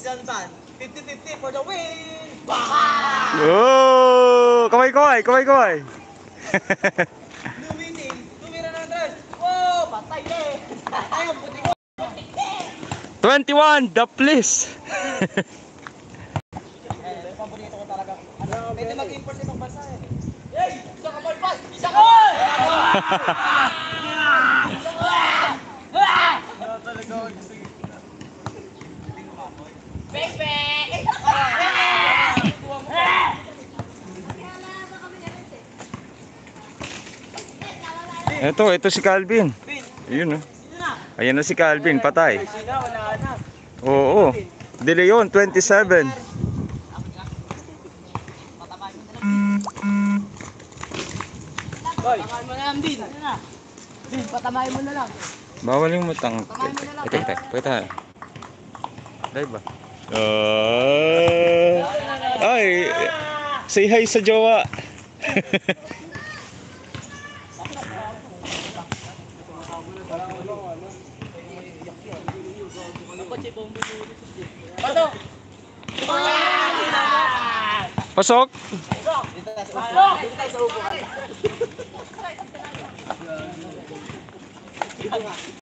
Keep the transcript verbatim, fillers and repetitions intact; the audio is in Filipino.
Christian Van. fifty fifty for the win! Bang! Oh! Kaway-kaway! Kaway-kaway! New meeting! Tumira ng tres! Wow! Patay eh! Patay ang puti ko! twenty-one! The please! Eh, paborito ko talaga. Pwede mag-import sa ibang bansa eh. Hey! Isa ka malpas! Isa ka! Talaga ako gusto yun. Pepe! Ito, ito si Calvin. Ayun oh. Ayan na si Calvin, patay. Wala na. Oo. De Leon, twenty-seven. Patamahin mo na lang din. Din, patamahin mo na lang. Bawal yung matang. Ito, ito. Pwede. Dahil ba? Uh, ay, say hi sa jowa. Pasok. Pasok!